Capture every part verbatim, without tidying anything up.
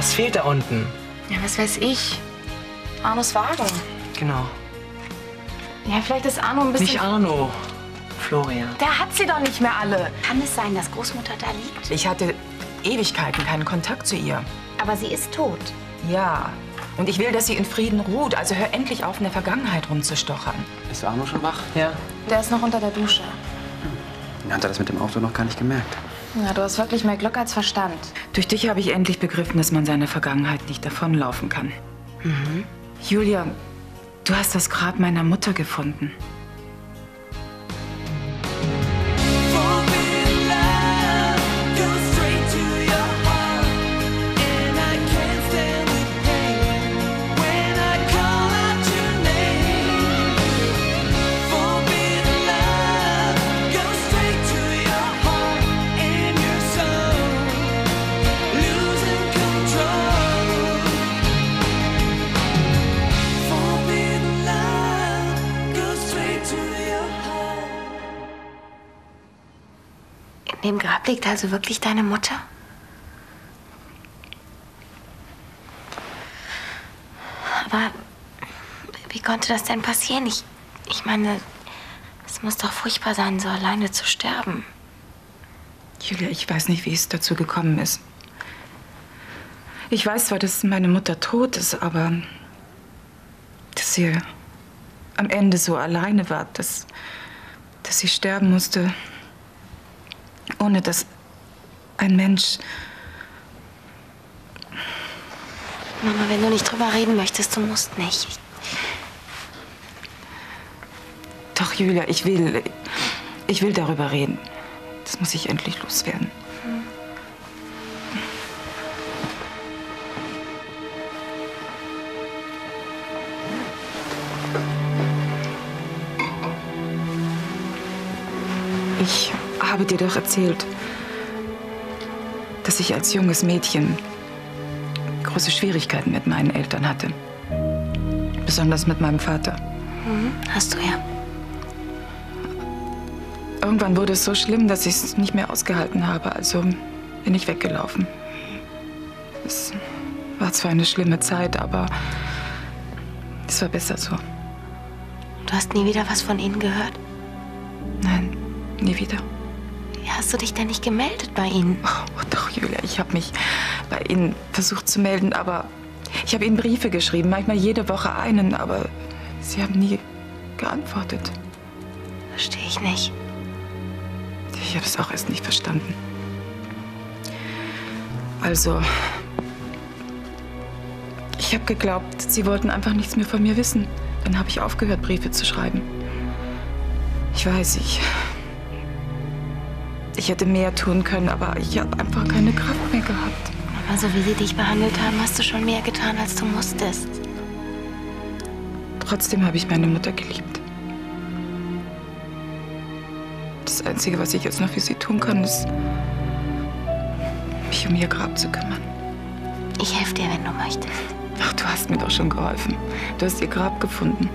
Was fehlt da unten? Ja, was weiß ich. Arnos Wagen. Genau. Ja, vielleicht ist Arno ein bisschen... Nicht Arno. Florian. Der hat sie doch nicht mehr alle. Kann es sein, dass Großmutter da liegt? Ich hatte Ewigkeiten keinen Kontakt zu ihr. Aber sie ist tot. Ja. Und ich will, dass sie in Frieden ruht. Also hör endlich auf, in der Vergangenheit rumzustochern. Ist Arno schon wach? Ja. Der ist noch unter der Dusche. Hat er das mit dem Auto noch gar nicht gemerkt? Ja, du hast wirklich mehr Glück als Verstand. Durch dich habe ich endlich begriffen, dass man seiner Vergangenheit nicht davonlaufen kann. Mhm. Julia, du hast das Grab meiner Mutter gefunden. In dem Grab liegt also wirklich deine Mutter? Aber wie konnte das denn passieren? Ich, ich meine, es muss doch furchtbar sein, so alleine zu sterben. Julia, ich weiß nicht, wie es dazu gekommen ist. Ich weiß zwar, dass meine Mutter tot ist, aber dass sie am Ende so alleine war, dass, dass sie sterben musste, ohne dass ein Mensch... Mama, wenn du nicht drüber reden möchtest, du musst nicht. Ich Doch, Julia, ich will. Ich will darüber reden. Das muss ich endlich loswerden. Hm. Ich habe dir doch erzählt, dass ich als junges Mädchen große Schwierigkeiten mit meinen Eltern hatte. Besonders mit meinem Vater. Mhm, hast du ja. Irgendwann wurde es so schlimm, dass ich es nicht mehr ausgehalten habe. Also bin ich weggelaufen. Es war zwar eine schlimme Zeit, aber es war besser so. Du hast nie wieder was von ihnen gehört? Nein, nie wieder. Wie hast du dich denn nicht gemeldet bei ihnen? Oh, doch, Julia, ich habe mich bei ihnen versucht zu melden, aber ich habe ihnen Briefe geschrieben, manchmal jede Woche einen, aber sie haben nie geantwortet. Verstehe ich nicht. Ich habe es auch erst nicht verstanden. Also, ich habe geglaubt, sie wollten einfach nichts mehr von mir wissen. Dann habe ich aufgehört, Briefe zu schreiben. Ich weiß, ich... Ich hätte mehr tun können, aber ich habe einfach keine Kraft mehr gehabt. Aber so wie sie dich behandelt haben, hast du schon mehr getan, als du musstest. Trotzdem habe ich meine Mutter geliebt. Das Einzige, was ich jetzt noch für sie tun kann, ist, mich um ihr Grab zu kümmern. Ich helfe dir, wenn du möchtest. Ach, du hast mir doch schon geholfen. Du hast ihr Grab gefunden.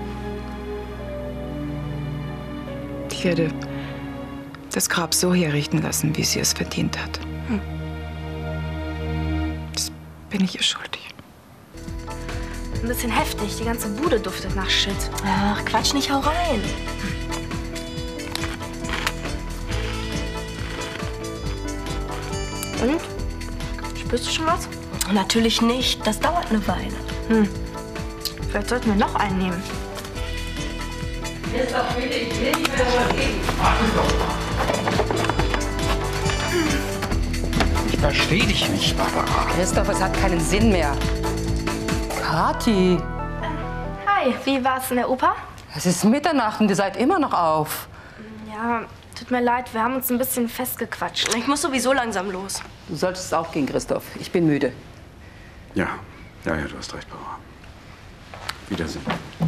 Ich werde das Grab so herrichten lassen, wie sie es verdient hat. Hm. Das bin ich ihr schuldig. Ein bisschen heftig. Die ganze Bude duftet nach Shit. Ach, Quatsch, nicht, hau rein. Und? Spürst du schon was? Natürlich nicht. Das dauert eine Weile. Hm. Vielleicht sollten wir noch einen nehmen. Jetzt doch bitte, ich will nicht mehr darüber reden. Warte doch mal. Ich verstehe dich nicht, Barbara. Christoph, es hat keinen Sinn mehr. Kathi. Hi, wie war's in der Oper? Es ist Mitternacht und ihr seid immer noch auf. Ja, tut mir leid, wir haben uns ein bisschen festgequatscht. Ich muss sowieso langsam los. Du solltest auch gehen, Christoph. Ich bin müde. Ja, ja, ja, du hast recht, Barbara. Wiedersehen.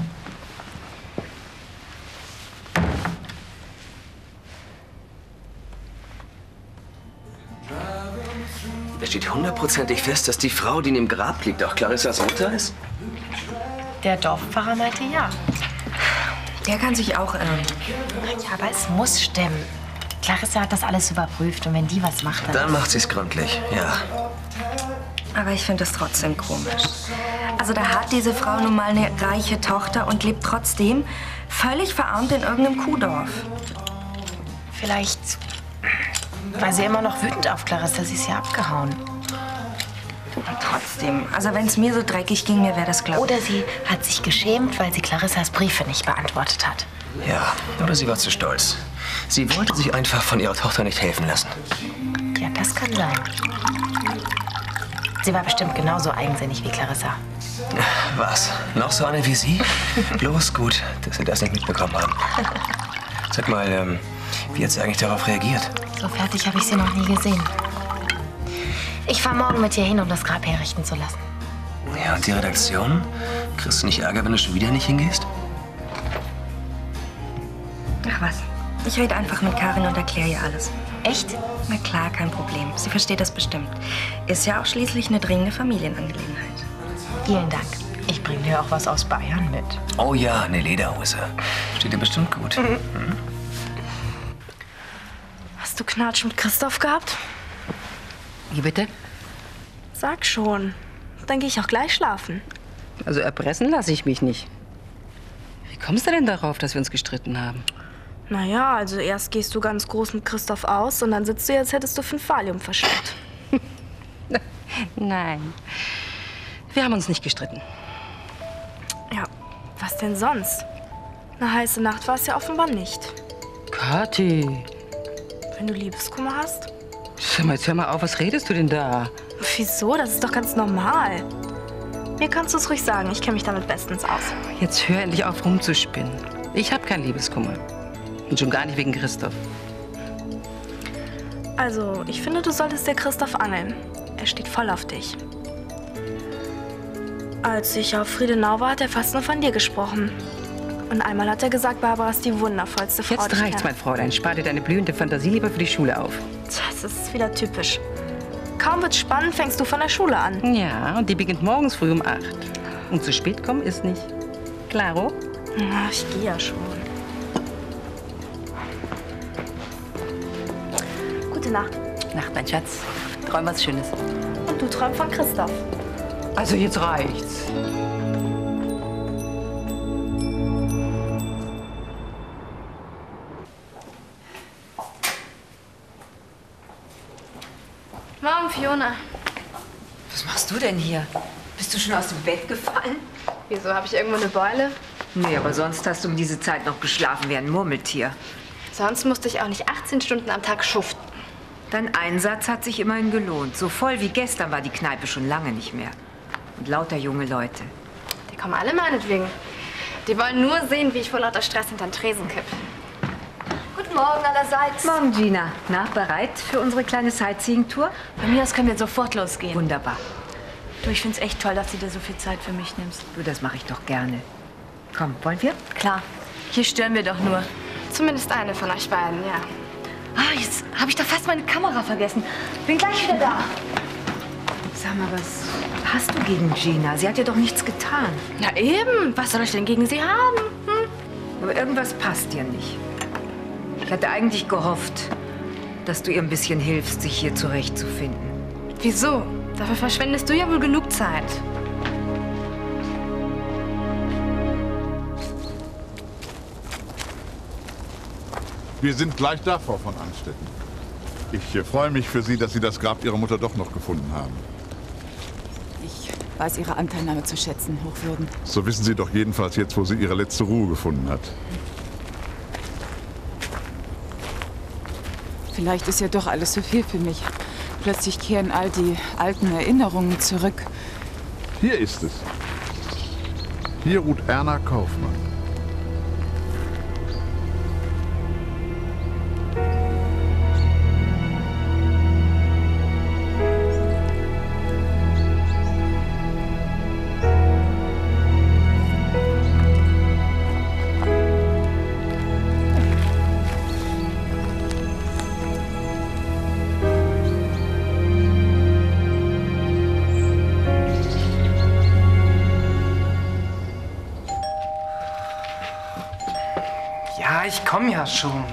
Es steht hundertprozentig fest, dass die Frau, die in dem Grab liegt, auch Clarissas Mutter ist? Der Dorfpfarrer meinte ja. Der kann sich auch irren. Ja, aber es muss stimmen. Clarissa hat das alles überprüft und wenn die was macht, dann... Dann macht sie es gründlich, ja. Aber ich finde es trotzdem komisch. Also da hat diese Frau nun mal eine reiche Tochter und lebt trotzdem völlig verarmt in irgendeinem Kuhdorf. Vielleicht war sie immer noch wütend auf Clarissa, sie ist ja abgehauen. Und trotzdem, also wenn es mir so dreckig ging, mir wäre das klar. Oder sie hat sich geschämt, weil sie Clarissas Briefe nicht beantwortet hat. Ja, oder sie war zu stolz. Sie wollte sich einfach von ihrer Tochter nicht helfen lassen. Ja, das kann sein. Sie war bestimmt genauso eigensinnig wie Clarissa. Was? Noch so eine wie Sie? Bloß gut, dass Sie das nicht mitbekommen haben. Sag mal, ähm, wie hat sie eigentlich darauf reagiert? So fertig habe ich sie noch nie gesehen. Ich fahre morgen mit ihr hin, um das Grab herrichten zu lassen. Ja, und die Redaktion? Kriegst du nicht Ärger, wenn du schon wieder nicht hingehst? Ach was, ich rede einfach mit Karin und erkläre ihr alles. Echt? Na klar, kein Problem. Sie versteht das bestimmt. Ist ja auch schließlich eine dringende Familienangelegenheit. Vielen Dank. Ich bringe dir auch was aus Bayern mit. Oh ja, eine Lederhose. Steht dir bestimmt gut. Mhm. Mhm. Hast du Knatsch mit Christoph gehabt? Wie bitte? Sag schon. Dann gehe ich auch gleich schlafen. Also erpressen lasse ich mich nicht. Wie kommst du denn darauf, dass wir uns gestritten haben? Naja, also erst gehst du ganz groß mit Christoph aus und dann sitzt du, als hättest du fünf Valium verschluckt. Nein. Wir haben uns nicht gestritten. Ja, was denn sonst? Eine heiße Nacht war es ja offenbar nicht. Kathi. Wenn du Liebeskummer hast? Sag mal, jetzt hör mal auf, was redest du denn da? Wieso? Das ist doch ganz normal. Mir kannst du es ruhig sagen, ich kenne mich damit bestens aus. Jetzt hör endlich auf, rumzuspinnen. Ich habe keinen Liebeskummer. Und schon gar nicht wegen Christoph. Also, ich finde, du solltest dir Christoph angeln. Er steht voll auf dich. Als ich auf Friedenau war, hat er fast nur von dir gesprochen. Und einmal hat er gesagt, Barbara ist die wundervollste Frau, Jetzt reicht's, mein Fräulein. Spar dir deine blühende Fantasie lieber für die Schule auf. Tja, das ist wieder typisch. Kaum wird's spannend, fängst du von der Schule an. Ja, und die beginnt morgens früh um acht. Und zu spät kommen ist nicht. Klaro? Na, ich gehe ja schon. Gute Nacht. Nacht, mein Schatz. Träum was Schönes. Und du träumst von Christoph. Also jetzt reicht's. Morgen, Fiona. Was machst du denn hier? Bist du schon aus dem Bett gefallen? Wieso, habe ich irgendwo eine Beule? Nee, aber sonst hast du um diese Zeit noch geschlafen wie ein Murmeltier. Sonst musste ich auch nicht achtzehn Stunden am Tag schuften. Dein Einsatz hat sich immerhin gelohnt. So voll wie gestern war die Kneipe schon lange nicht mehr. Und lauter junge Leute. Die kommen alle meinetwegen. Die wollen nur sehen, wie ich vor lauter Stress hinter den Tresen kipp. Guten Morgen allerseits. Morgen, Gina. Na, bereit für unsere kleine Sightseeing-Tour? Bei mir aus können wir sofort losgehen. Wunderbar. Du, ich find's echt toll, dass du dir so viel Zeit für mich nimmst. Du, das mache ich doch gerne. Komm, wollen wir? Klar. Hier stören wir doch nur. Zumindest eine von euch beiden, ja. Ah, jetzt habe ich doch fast meine Kamera vergessen. Bin gleich wieder da. Sag mal, was hast du gegen Gina? Sie hat dir doch nichts getan. Na eben. Was soll ich denn gegen sie haben? Hm? Aber irgendwas passt dir nicht. Ich hatte eigentlich gehofft, dass du ihr ein bisschen hilfst, sich hier zurechtzufinden. Wieso? Dafür verschwendest du ja wohl genug Zeit. Wir sind gleich da, Frau von Anstetten. Ich äh, freue mich für Sie, dass Sie das Grab Ihrer Mutter doch noch gefunden haben. Ich weiß Ihre Anteilnahme zu schätzen, Hochwürden. So wissen Sie doch jedenfalls jetzt, wo sie ihre letzte Ruhe gefunden hat. Vielleicht ist ja doch alles zu viel für mich. Plötzlich kehren all die alten Erinnerungen zurück. Hier ist es. Hier ruht Erna Kaufmann. Ja, ich komme ja schon.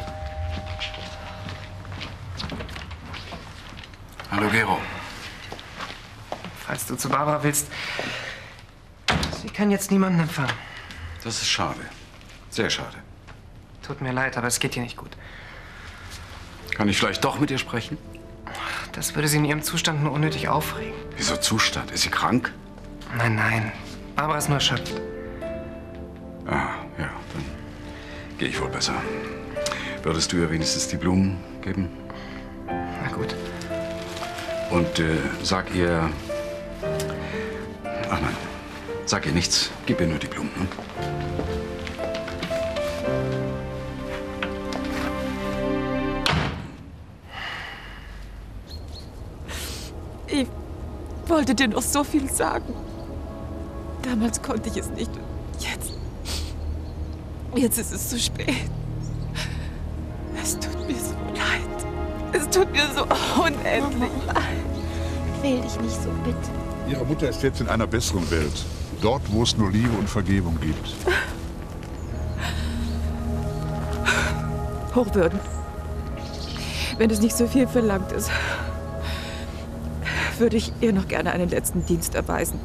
Hallo, Gero. Falls du zu Barbara willst. Sie kann jetzt niemanden empfangen. Das ist schade. Sehr schade. Tut mir leid, aber es geht ihr nicht gut. Kann ich vielleicht doch mit ihr sprechen? Das würde sie in ihrem Zustand nur unnötig aufregen. Wieso Zustand? Ist sie krank? Nein, nein. Barbara ist nur erschöpft. Ah, ja, dann gehe ich wohl besser. Würdest du ihr wenigstens die Blumen geben? Na gut. Und äh, sag ihr... Ach nein, sag ihr nichts. Gib ihr nur die Blumen. Hm? Ich wollte dir noch so viel sagen. Damals konnte ich es nicht. Jetzt. Jetzt ist es zu spät. Es tut mir so leid. Es tut mir so unendlich leid. Quäl dich nicht so, bitte. Ihre Mutter ist jetzt in einer besseren Welt. Dort, wo es nur Liebe und Vergebung gibt. Hochwürden. Wenn es nicht so viel verlangt ist, würde ich ihr noch gerne einen letzten Dienst erweisen.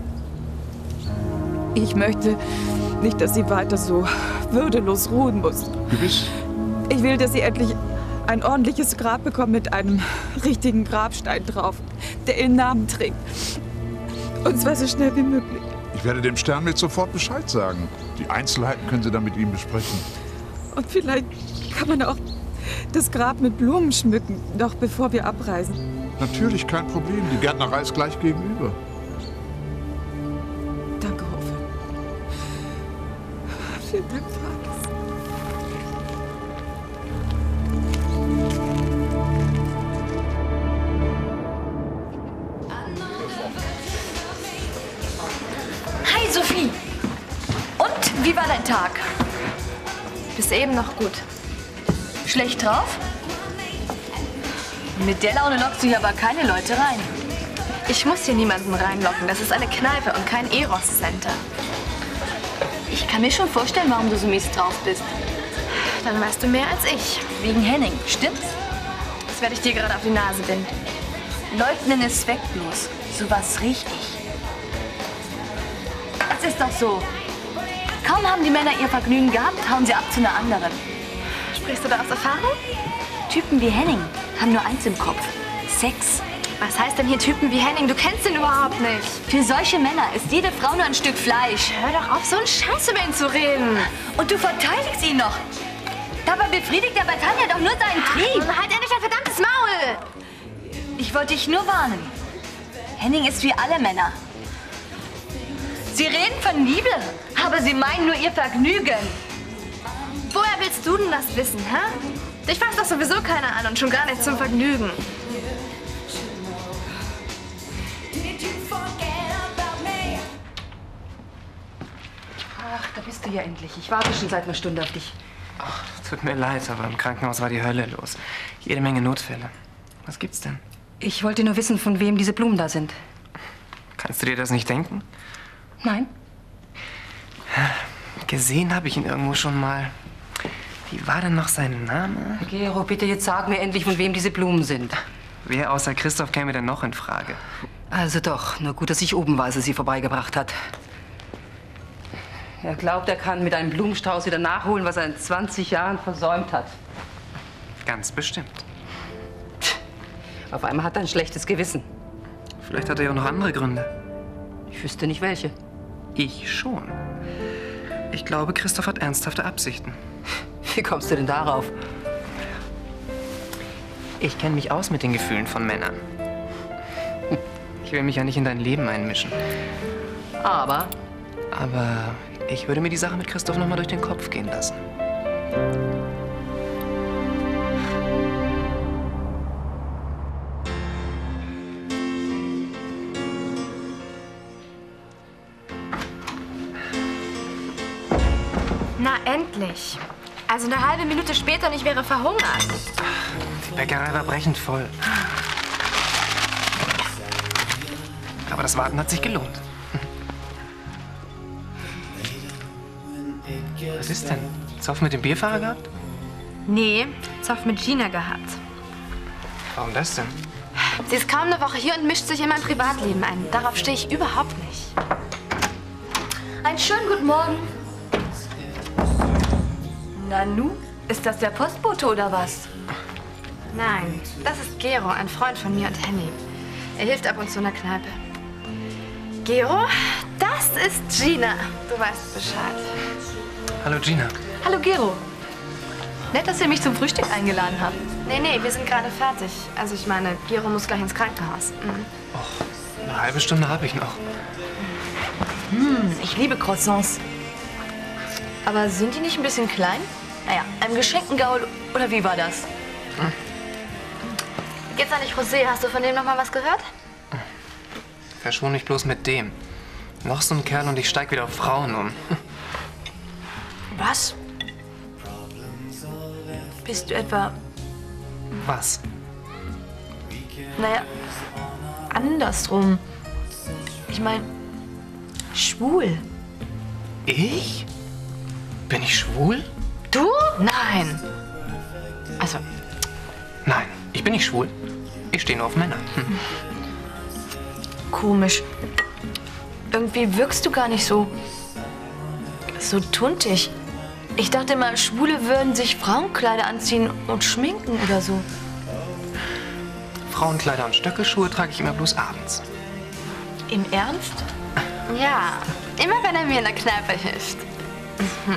Ich möchte nicht, dass sie weiter so würdelos ruhen muss. Gewiss. Ich will, dass sie endlich ein ordentliches Grab bekommt mit einem richtigen Grabstein drauf, der ihren Namen trägt. Und zwar so schnell wie möglich. Ich werde dem Sternbild sofort Bescheid sagen. Die Einzelheiten können Sie dann mit ihm besprechen. Und vielleicht kann man auch das Grab mit Blumen schmücken, noch bevor wir abreisen. Natürlich, kein Problem. Die Gärtnerei ist gleich gegenüber. Danke, Hochwürden. Vielen Dank, Franz. Hi, Sophie. Und, wie war dein Tag? Bis eben noch gut. Schlecht drauf? Mit der Laune lockst du hier aber keine Leute rein. Ich muss hier niemanden reinlocken. Das ist eine Kneipe und kein Eros-Center. Ich kann mir schon vorstellen, warum du so mies drauf bist. Dann weißt du mehr als ich. Wegen Henning, stimmt's? Das werde ich dir gerade auf die Nase binden. Leugnen ist zwecklos. Sowas richtig. Es ist doch so. Kaum haben die Männer ihr Vergnügen gehabt, hauen sie ab zu einer anderen. Sprichst du da aus Erfahrung? Typen wie Henning haben nur eins im Kopf. Sex. Was heißt denn hier Typen wie Henning? Du kennst ihn überhaupt nicht. Für solche Männer ist jede Frau nur ein Stück Fleisch. Hör doch auf, so einen Scheiß über ihn zu reden. Und du verteidigst ihn noch. Dabei befriedigt er bei Tanja doch nur seinen Trieb. Halt endlich ein verdammtes Maul. Ich wollte dich nur warnen. Henning ist wie alle Männer. Sie reden von Liebe, aber sie meinen nur ihr Vergnügen. Woher willst du denn das wissen, hä? Dich fasst doch sowieso keiner an und schon gar nicht zum Vergnügen. Ach, da bist du ja endlich. Ich warte schon seit einer Stunde auf dich. Ach, tut mir leid, aber im Krankenhaus war die Hölle los. Jede Menge Notfälle. Was gibt's denn? Ich wollte nur wissen, von wem diese Blumen da sind. Kannst du dir das nicht denken? Nein. Gesehen habe ich ihn irgendwo schon mal. Wie war denn noch sein Name? Gero, bitte jetzt sag mir endlich, von wem diese Blumen sind. Wer außer Christoph käme denn noch in Frage? Also doch, nur gut, dass ich oben war, als er sie vorbeigebracht hat. Er glaubt, er kann mit einem Blumenstrauß wieder nachholen, was er in zwanzig Jahren versäumt hat. Ganz bestimmt. Auf einmal hat er ein schlechtes Gewissen. Vielleicht hat er ja auch noch andere Gründe. Ich wüsste nicht, welche. Ich schon. Ich glaube, Christoph hat ernsthafte Absichten. Wie kommst du denn darauf? Ich kenne mich aus mit den Gefühlen von Männern. Ich will mich ja nicht in dein Leben einmischen. Aber? Aber ich würde mir die Sache mit Christoph noch mal durch den Kopf gehen lassen. Na, endlich. Also eine halbe Minute später und ich wäre verhungert. Die Bäckerei war brechend voll. Aber das Warten hat sich gelohnt. Was ist denn? Zoff mit dem Bierfahrer gehabt? Nee, Zoff mit Gina gehabt. Warum das denn? Sie ist kaum eine Woche hier und mischt sich in mein Privatleben ein. Darauf stehe ich überhaupt nicht. Einen schönen guten Morgen. Nanu, ist das der Postbote oder was? Nein, das ist Gero, ein Freund von mir und Henny. Er hilft ab und zu in der Kneipe. Gero, das ist Gina. Du weißt Bescheid. Hallo Gina. Hallo Gero. Nett, dass ihr mich zum Frühstück eingeladen habt. Nee, nee, wir sind gerade fertig. Also ich meine, Gero muss gleich ins Krankenhaus. Mhm. Och, eine halbe Stunde habe ich noch. Hm, ich liebe Croissants. Aber sind die nicht ein bisschen klein? Naja, einem geschenkten Gaul, oder wie war das? Hm. Geht's da nicht Rosé? Hast du von dem noch mal was gehört? Verschwon mich bloß mit dem. Noch so ein Kerl und ich steig wieder auf Frauen um. Was? Bist du etwa, Was? naja, andersrum? Ich meine, schwul. Ich? Bin ich schwul? Du? Nein. Also, Nein, ich bin nicht schwul. Ich stehe nur auf Männer. Hm. Komisch. Irgendwie wirkst du gar nicht so, so tuntig. Ich dachte mal, Schwule würden sich Frauenkleider anziehen und schminken oder so. Frauenkleider und Stöckelschuhe trage ich immer bloß abends. Im Ernst? ja, immer wenn er mir in der Kneipe hilft. Mhm.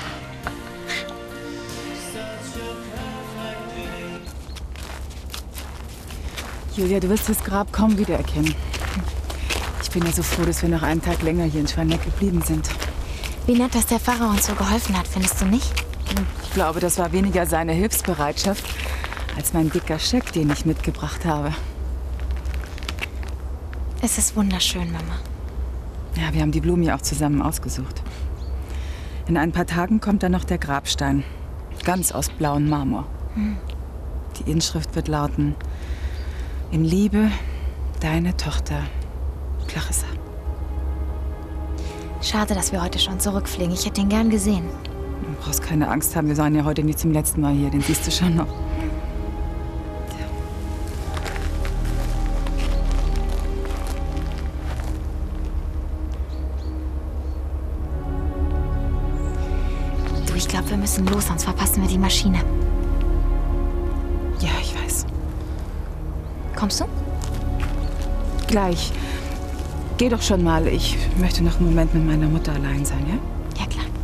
Julia, du wirst das Grab kaum wiedererkennen. Ich bin ja so froh, dass wir noch einen Tag länger hier in Schwaneck geblieben sind. Wie nett, dass der Pfarrer uns so geholfen hat, findest du nicht? Ich glaube, das war weniger seine Hilfsbereitschaft als mein dicker Scheck, den ich mitgebracht habe. Es ist wunderschön, Mama. Ja, wir haben die Blumen ja auch zusammen ausgesucht. In ein paar Tagen kommt dann noch der Grabstein. Ganz aus blauem Marmor. Hm. Die Inschrift wird lauten: In Liebe, deine Tochter Clarissa. Schade, dass wir heute schon zurückfliegen. Ich hätte ihn gern gesehen. Du brauchst keine Angst haben, wir seien ja heute nicht zum letzten Mal hier. Den siehst du schon noch. Du, ich glaube, wir müssen los, sonst verpassen wir die Maschine. Ja, ich weiß. Kommst du? Gleich. Geh doch schon mal. Ich möchte noch einen Moment mit meiner Mutter allein sein, ja? Ja, klar.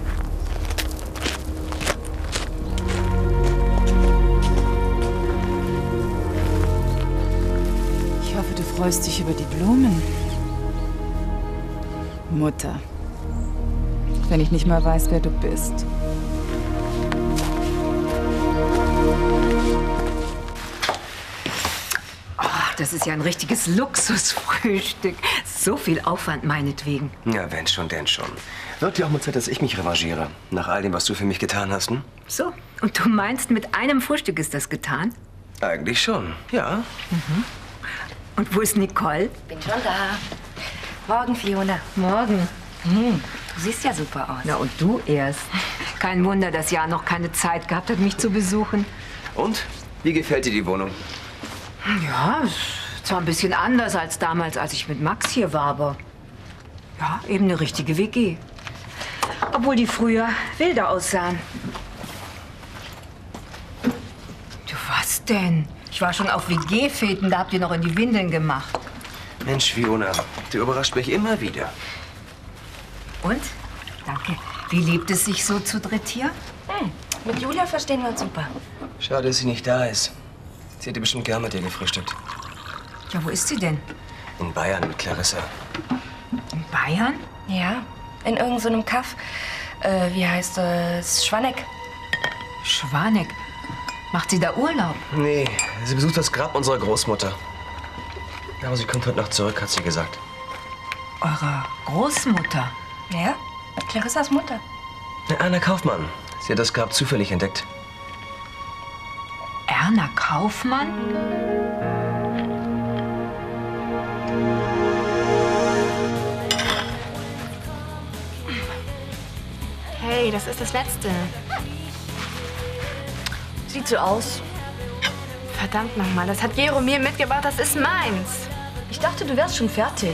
Ich hoffe, du freust dich über die Blumen. Mutter. Wenn ich nicht mal weiß, wer du bist. Das ist ja ein richtiges Luxusfrühstück. So viel Aufwand meinetwegen. Ja, wenn schon, denn schon. Wird ja auch mal Zeit, dass ich mich revanchiere. Nach all dem, was du für mich getan hast, hm? So, und du meinst, mit einem Frühstück ist das getan? Eigentlich schon, ja. Mhm. Und wo ist Nicole? Bin schon da. Morgen, Fiona. Morgen. Hm, du siehst ja super aus. Na, und du erst. Kein Wunder, dass Jan noch keine Zeit gehabt hat, mich zu besuchen. Und? Wie gefällt dir die Wohnung? Ja, ist zwar ein bisschen anders als damals, als ich mit Max hier war, aber ja, eben eine richtige W G. Obwohl die früher wilder aussahen. Du, was denn? Ich war schon auf W G-Feten, da habt ihr noch in die Windeln gemacht. Mensch, Fiona, du überrascht mich immer wieder. Und? Danke. Wie lebt es sich so zu dritt hier? Hm, mit Julia verstehen wir uns super. Schade, dass sie nicht da ist. Sie hätte bestimmt gern mit dir gefrühstückt. Ja, wo ist sie denn? In Bayern mit Clarissa. In Bayern? Ja, in irgendeinem so Kaff. Äh, wie heißt es? Schwaneck. Schwaneck? Macht sie da Urlaub? Nee, sie besucht das Grab unserer Großmutter. Aber sie kommt heute Nacht zurück, hat sie gesagt. Eurer Großmutter? Ja, Clarissas Mutter. Erna Kaufmann. Sie hat das Grab zufällig entdeckt. Erna Kaufmann? Hey, das ist das Letzte. Sieht so aus. Verdammt nochmal, das hat Gero mir mitgebracht, das ist meins. Ich dachte, du wärst schon fertig.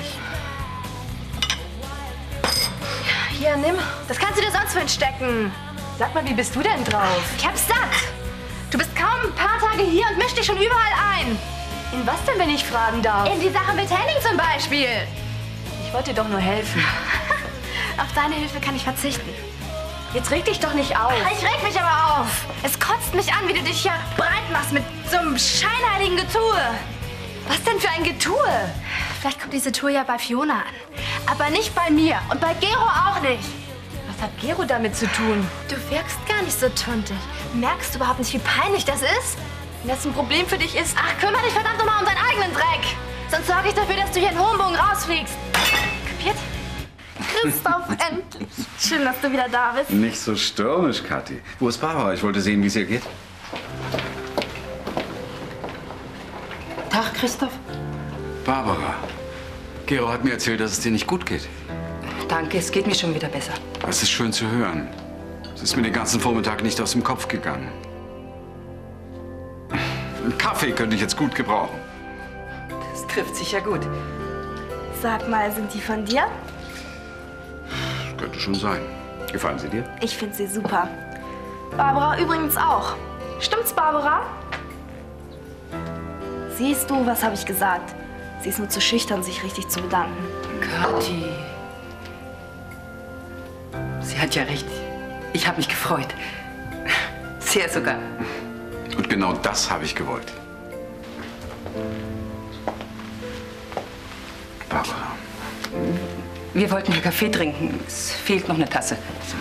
Hier, nimm. Das kannst du dir sonst wohin stecken. Sag mal, wie bist du denn drauf? Ich hab's satt. Du bist kaum ein paar Tage hier und mischst dich schon überall ein. In was denn, wenn ich fragen darf? In die Sache mit Henning zum Beispiel. Ich wollte dir doch nur helfen. Auf deine Hilfe kann ich verzichten. Jetzt reg dich doch nicht auf. Ich reg mich aber auf. Es kotzt mich an, wie du dich hier breit machst mit so einem scheinheiligen Getue. Was denn für ein Getue? Vielleicht kommt diese Tour ja bei Fiona an. Aber nicht bei mir. Und bei Gero auch nicht. Was hat Gero damit zu tun? Du wirkst gar nicht so tuntig. Merkst du überhaupt nicht, wie peinlich das ist? Wenn das ein Problem für dich ist... Ach, kümmere dich verdammt nochmal um deinen eigenen Dreck. Sonst sorge ich dafür, dass du hier in hohem Bogen rausfliegst. Kapiert? Christoph, endlich. Schön, dass du wieder da bist. Nicht so stürmisch, Kathi. Wo ist Barbara? Ich wollte sehen, wie es ihr geht. Tag, Christoph. Barbara, Gero hat mir erzählt, dass es dir nicht gut geht. Danke, es geht mir schon wieder besser. Das ist schön zu hören. Es ist mir den ganzen Vormittag nicht aus dem Kopf gegangen. Einen Kaffee könnte ich jetzt gut gebrauchen. Das trifft sich ja gut. Sag mal, sind die von dir? Das könnte schon sein. Gefallen sie dir? Ich finde sie super. Barbara übrigens auch. Stimmt's, Barbara? Siehst du, was habe ich gesagt? Sie ist nur zu schüchtern, sich richtig zu bedanken. Kathi. Sie hat ja recht. Ich habe mich gefreut. Sehr sogar. Und genau das habe ich gewollt. Barbara. Wir wollten hier Kaffee trinken. Es fehlt noch eine Tasse.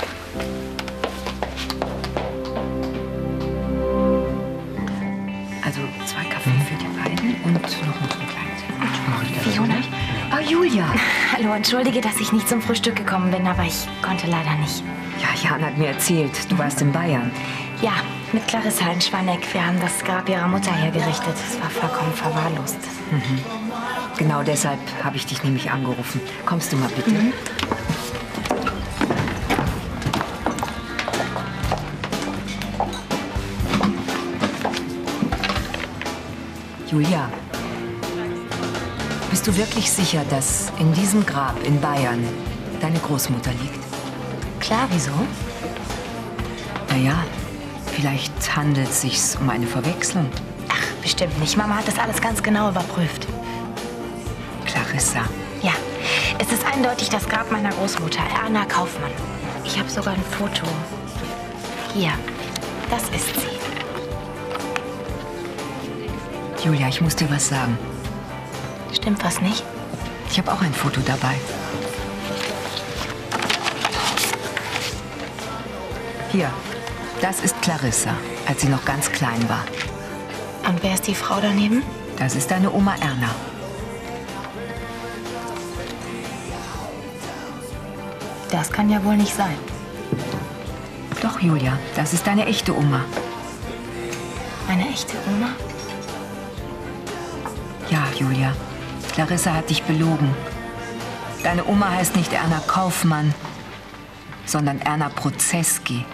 Also zwei Kaffee für die beiden und noch ein kleines. Fiona? Oh, Julia. Hallo, entschuldige, dass ich nicht zum Frühstück gekommen bin, aber ich konnte leider nicht. Ja, Jan hat mir erzählt, du warst in Bayern. Ja, mit Clarissa in Schwaneck. Wir haben das Grab ihrer Mutter hergerichtet. Es war vollkommen verwahrlost. Mhm. Genau deshalb habe ich dich nämlich angerufen. Kommst du mal bitte? Mhm. Julia, bist du wirklich sicher, dass in diesem Grab in Bayern deine Großmutter liegt? Klar, wieso? Naja, vielleicht handelt es sich um eine Verwechslung. Ach, bestimmt nicht. Mama hat das alles ganz genau überprüft. Clarissa. Ja, es ist eindeutig das Grab meiner Großmutter, Erna Kaufmann. Ich habe sogar ein Foto. Hier, das ist sie. Julia, ich muss dir was sagen. Stimmt was nicht? Ich habe auch ein Foto dabei. Hier, das ist Clarissa, als sie noch ganz klein war. Und wer ist die Frau daneben? Das ist deine Oma Erna. Das kann ja wohl nicht sein. Doch, Julia, das ist deine echte Oma. Meine echte Oma? Ja, Julia. Clarissa hat dich belogen. Deine Oma heißt nicht Erna Kaufmann, sondern Erna Prozeski.